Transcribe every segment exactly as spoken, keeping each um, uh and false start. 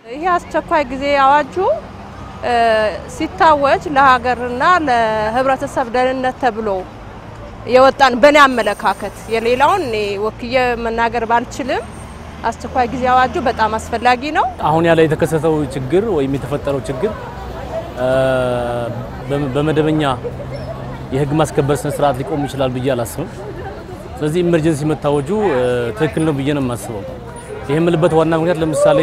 ይሄ አስቸኳይ ጊዜ አዋጁ ሲታወጅ ለሀገርና ለህብረተሰብ ደህንነት ተብሎ የወጣን በእኔ አመለካከት የሌላውን ወክየ መናገር ባልችልም አስቸኳይ ጊዜ አዋጁ በጣም አስፈላጊ ነው። አሁን ያለ የተከሰተው ችግር ወይ የተፈጠረው ችግር በመደበኛ የህግ ማስከበር ስነ ስርዓት ሊቆም ይችላል ብዬ አላስብም። ስለዚህ ኢመርጀንሲ መታወጁ ትክክል ነው ብዬ ነው የማስበው። ይሄ ምልበት ዋና ምክንያት ለምሳሌ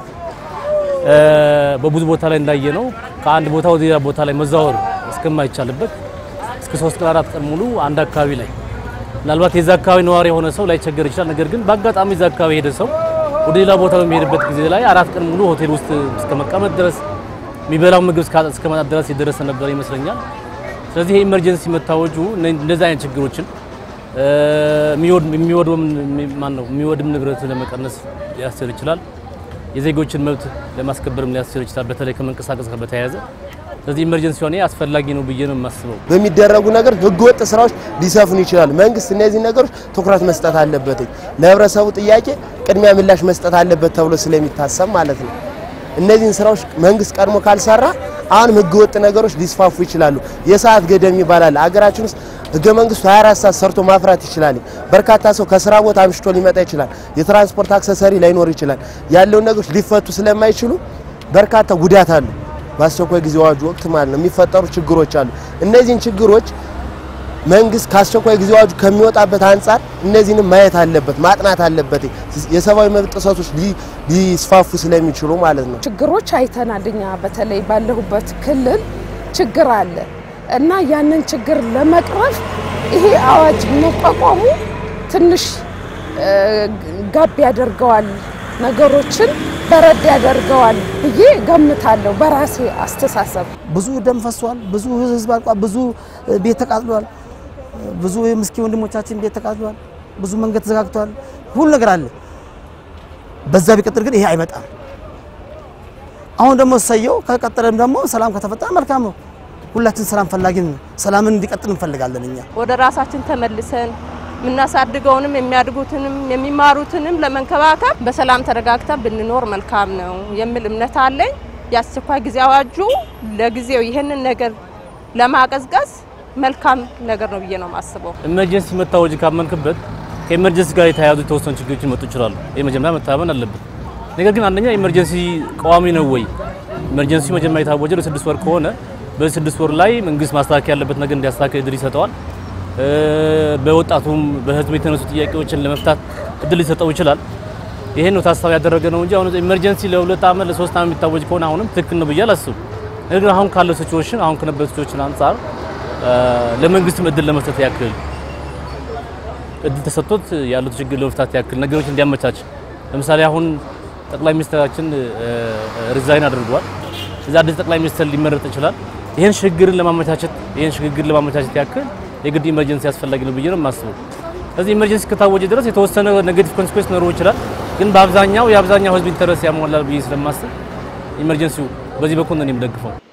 በብዙ ቦታ ላይ እንዳየነው ከአንድ ቦታ ወደ ሌላ ቦታ ላይ መዛወር እስከማይቻልበት እስከ ሶስት ቀን አራት ቀን ሙሉ አንድ አካባቢ ላይ ምናልባት የዛ አካባቢ ነዋሪ የሆነ ሰው ላይ ቸገር ይችላል። ነገር ግን በአጋጣሚ የዛ አካባቢ ሄደ ሰው ወደ ሌላ ቦታ በሚሄድበት ጊዜ ላይ አራት ቀን ሙሉ ሆቴል ውስጥ እስከ መቀመጥ ድረስ የሚበላው ምግብ እስከ ማጣት ድረስ ይደረስ ነበር ይመስለኛል። ስለዚህ ኢመርጀንሲ መታወጁ እንደዛ አይነት ችግሮችን የሚወድ የሚወድም ማን ነው የሚወድም ንብረት ለመቀነስ ሊያስችል ይችላል። የዜጎችን መብት ለማስከበርም ሊያስችል ይችላል በተለይ ከመንቀሳቀስ ጋር በተያያዘ። ስለዚህ ኢመርጀንሲ ሆነ አስፈላጊ ነው ብዬ ነው የማስበው። በሚደረጉ ነገር ህገወጥ ስራዎች ሊሰፍኑ ይችላል። መንግስት እነዚህ ነገሮች ትኩረት መስጠት አለበት። ለህብረተሰቡ ጥያቄ ቅድሚያ ምላሽ መስጠት አለበት ተብሎ ስለሚታሰብ ማለት ነው። እነዚህን ስራዎች መንግስት ቀድሞ ካልሰራ አሁን ህገወጥ ነገሮች ሊስፋፉ ይችላሉ። የሰዓት ገደም ይባላል። አገራችን ውስጥ ህገ መንግስቱ ሃያ አራት ሰዓት ሰርቶ ማፍራት ይችላል። በርካታ ሰው ከስራ ቦታ አምሽቶ ሊመጣ ይችላል። የትራንስፖርት አክሰሰሪ ላይኖር ይችላል። ያለው ነገሮች ሊፈቱ ስለማይችሉ በርካታ ጉዳት አሉ። በአስቸኳይ ጊዜ አዋጁ ወቅት ማለት ነው የሚፈጠሩ ችግሮች አሉ። እነዚህን ችግሮች መንግስት ከአስቸኳይ ጊዜ አዋጁ ከሚወጣበት አንፃር እነዚህንም ማየት አለበት፣ ማጥናት አለበት። የሰብአዊ መብት ጥሰቶች ሊስፋፉ ስለሚችሉ ማለት ነው። ችግሮች አይተናልኛ በተለይ ባለሁበት ክልል ችግር አለ እና ያንን ችግር ለመቅረፍ ይሄ አዋጅ መቋቋሙ ትንሽ ጋብ ያደርገዋል፣ ነገሮችን በረድ ያደርገዋል ብዬ ገምታለሁ በራሴ አስተሳሰብ። ብዙ ደም ፈሷል፣ ብዙ ህዝብ አልቋል፣ ብዙ ቤት ተቃጥሏል፣ ብዙ ምስኪን ወንድሞቻችን ቤት ተቃጥሏል፣ ብዙ መንገድ ተዘጋግቷል፣ ሁሉ ነገር አለ። በዛ ቢቀጥል ግን ይሄ አይመጣም። አሁን ደግሞ ሰየው ከቀጠለም ደግሞ ሰላም ከተፈጠረ መልካም ነው። ሁላችን ሰላም ፈላጊ ነን። ሰላምን እንዲቀጥል እንፈልጋለን። እኛ ወደ ራሳችን ተመልሰን ምናሳድገውንም የሚያድጉትንም የሚማሩትንም ለመንከባከብ በሰላም ተረጋግተን ብንኖር መልካም ነው የሚል እምነት አለኝ። ያስቸኳይ ጊዜ አዋጁ ለጊዜው ይሄንን ነገር ለማቀዝቀዝ መልካም ነገር ነው ብዬ ነው ማስበው። ኢመርጀንሲ መታወጅ ካመንክበት ከኢመርጀንሲ ጋር የተያያዙ የተወሰኑ ችግሮች መጡ ይችላሉ። የመጀመሪያ መታመን አለበት። ነገር ግን አንደኛ ኢመርጀንሲ ቋሚ ነው ወይ? ኢመርጀንሲ መጀመሪያ የታወጀው ለስድስት ወር ከሆነ በስድስት ወር ላይ መንግስት ማስተካከል ያለበት ነገር እንዲያስተካክል እድል ይሰጠዋል። በወጣቱም በህዝብ የተነሱ ጥያቄዎችን ለመፍታት እድል ሊሰጠው ይችላል። ይሄን ነው ታሳቢ ያደረገ ነው እንጂ አሁን ኢመርጀንሲ ለሁለት አመት ለሶስት አመት የሚታወጅ ከሆነ አሁንም ትክክል ነው ብዬ አላስብም። ነገር አሁን ካለው ሲቹዌሽን አሁን ከነበረው ሲቹዌሽን አንፃር ለመንግስት እድል ለመስጠት ያክል እድል ተሰጥቶት ያሉት ችግር ለመፍታት ያክል ነገሮች እንዲያመቻች ለምሳሌ አሁን ጠቅላይ ሚኒስትራችን ሪዛይን አድርጓል። እዛ አዲስ ጠቅላይ ሚኒስትር ሊመረጥ ይችላል። ይሄን ሽግግርን ለማመቻቸት ይሄን ሽግግር ለማመቻቸት ያክል የግድ ኢመርጀንሲ ያስፈልጋል ነው ብዬ ነው የማስበው። ስለዚህ ኢመርጀንሲ ከታወጀ ድረስ የተወሰነ ኔጌቲቭ ኮንሲኩዌንስ ኖሮ ይችላል። ግን በአብዛኛው የአብዛኛው ህዝብ ኢንተረስ ያሟላል ብዬ ስለማስብ ኢመርጀንሲው በዚህ በኩል ነው የሚደግፈው።